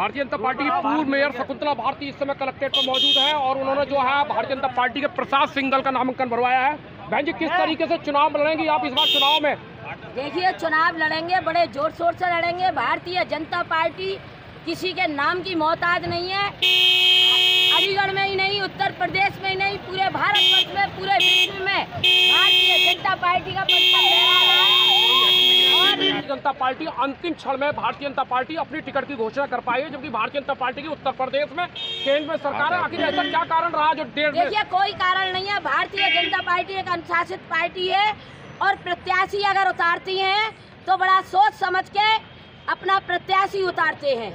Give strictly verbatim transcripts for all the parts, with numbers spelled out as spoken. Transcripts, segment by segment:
Bharatiya Janata party की पूर्व mayor Shakuntala Bharti इस समय कलेक्ट्रेट पर मौजूद है और उन्होंने जो है भारतीय जनता पार्टी के प्रसाद सिंघल का नामांकन भरवाया है। बहन जी, किस तरीके से चुनाव लड़ेंगी आप इस बार चुनाव में? देखिए, चुनाव लड़ेंगे, बड़े जोर शोर से लड़ेंगे। भारतीय जनता पार्टी किसी के नाम की मोहताज नहीं है। अलीगढ़ में ही नहीं, उत्तर प्रदेश में ही नहीं, पूरे भारतवर्ष में, पूरे विश्व में भारतीय जनता पार्टी का परचम लहरा रहा है। और भारतीय जनता पार्टी अंतिम क्षण में भारतीय जनता पार्टी अपनी टिकट की घोषणा कर पाई है, जबकि भारतीय जनता पार्टी की उत्तर प्रदेश में केंद्र में सरकार है। आखिर ऐसा क्या कारण रहा जो डेढ़ देखिए, कोई कारण नहीं है। भारतीय जनता पार्टी एक अनुशासित पार्टी है और प्रत्याशी अगर उतारती हैं तो बड़ा सोच समझ के अपना प्रत्याशी उतारते हैं।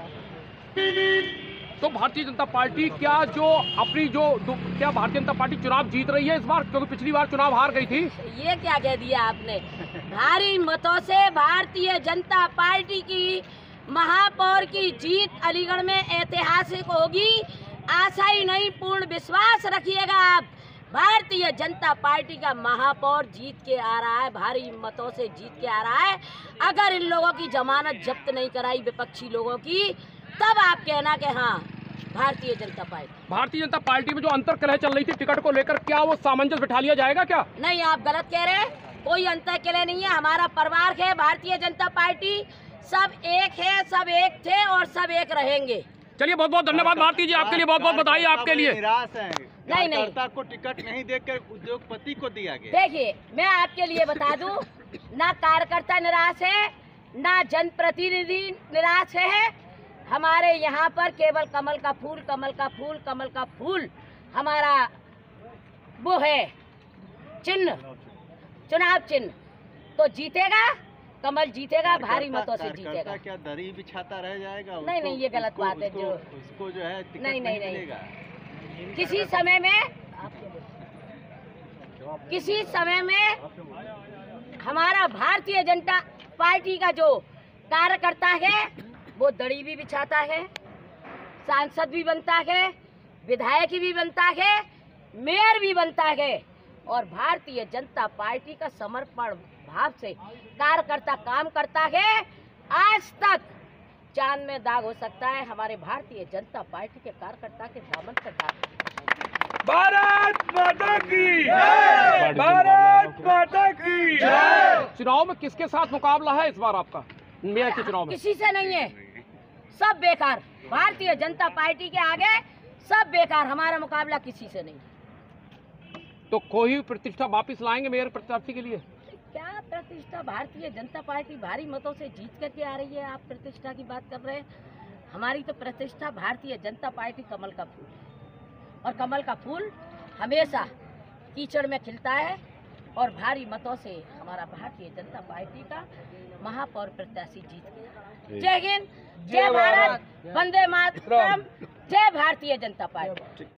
तो भारतीय जनता पार्टी क्या जो अपनी जो क्या भारतीय जनता पार्टी चुनाव जीत रही है इस बार, क्योंकि पिछली बार चुनाव हार गई थी? ये क्या कह दिया आपने? भारी मतों से भारतीय जनता पार्टी की महापौर की जीत अलीगढ़ में ऐतिहासिक होगी। आशा ही नहीं, पूर्ण विश्वास रखिएगा आप। भारतीय जनता पार्टी का महापौर जीत के आ रहा है, भारी मतों से जीत के आ रहा है। अगर इन लोगों की जमानत जब्त नहीं कराई विपक्षी लोगों की, तब आप कहना कि हाँ भारतीय जनता पार्टी। भारतीय जनता पार्टी में जो अंतर कलह चल रही थी टिकट को लेकर, क्या वो सामंजस्य बिठा लिया जाएगा क्या? नहीं, आप गलत कह रहे हैं। कोई अंतर कलह नहीं है। हमारा परिवार है भारतीय जनता पार्टी, सब एक है, सब एक थे और सब एक रहेंगे। चलिए, बहुत बहुत धन्यवाद भारती जी, आपके लिए बहुत बहुत बधाई आपके लिए। निराश है, नहीं नहीं, को टिकट नहीं देकर उद्योगपति को दिया गया। देखिए, मैं आपके लिए बता दूं, ना कार्यकर्ता निराश है, ना जनप्रतिनिधि निराश है। हमारे यहाँ पर केवल कमल का फूल, कमल का फूल, कमल का फूल हमारा वो है चिन्ह, चुनाव चिन्ह। तो जीतेगा कमल, जीतेगा, भारी मतों से जीतेगा। क्या दरी बिछाता रह जाएगा? नहीं नहीं, ये गलत बात है। जो उसको जो है टिकट नहीं नहीं नहीं नहीं, किसी समय में किसी समय में हमारा भारतीय जनता पार्टी का जो कार्यकर्ता है वो दड़ी भी बिछाता है, सांसद भी बनता है, विधायक भी बनता है, मेयर भी बनता है और भारतीय जनता पार्टी का समर्पण भाव से कार्यकर्ता काम करता है। आज तक चांद में दाग हो सकता है, हमारे भारतीय जनता पार्टी के कार्यकर्ता के दामन पर दाग। भारत माता की जय! भारत माता की जय! चुनाव में किसके साथ मुकाबला है इस बार आपका मेयर के चुनाव में? किसी से नहीं है, सब बेकार। भारतीय जनता पार्टी के आगे सब बेकार, हमारा मुकाबला किसी से नहीं। तो कोई प्रतिष्ठा वापिस लाएंगे मेयर प्रत्याशी के लिए? क्या प्रतिष्ठा? भारतीय जनता पार्टी भारी मतों से जीत करके आ रही है, आप प्रतिष्ठा की बात कर रहे हैं। हमारी तो प्रतिष्ठा भारतीय जनता पार्टी कमल का फूल है और कमल का फूल हमेशा कीचड़ में खिलता है और भारी मतों से हमारा भारतीय जनता पार्टी का महापौर प्रत्याशी जीत गया। जय हिंद, जय भारत, वंदे मातरम, जय भारतीय जनता पार्टी।